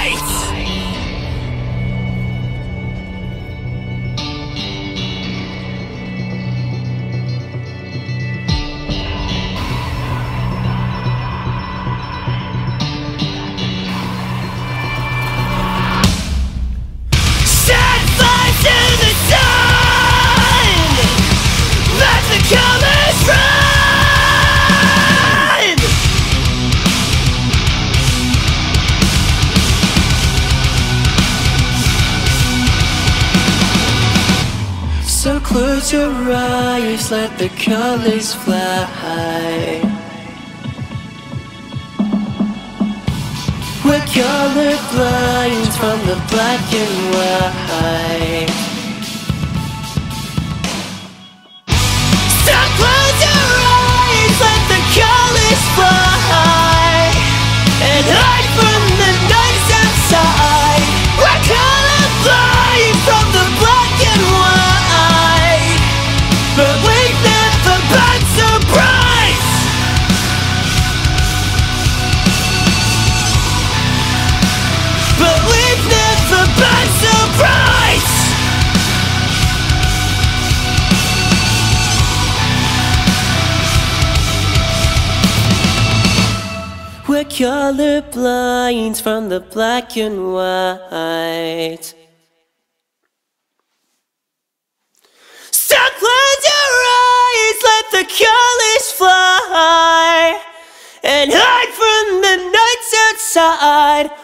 So close your eyes, let the colors fly. We're colorblind from the black and white. So close your eyes, let the colors fly, and hide from the nights outside. We're colorblind from the black and white, but we've never been so bright. But we've never been so bright. We're colorblind from the black and white. So close your eyes, let the colors fly, and hide from the nights outside.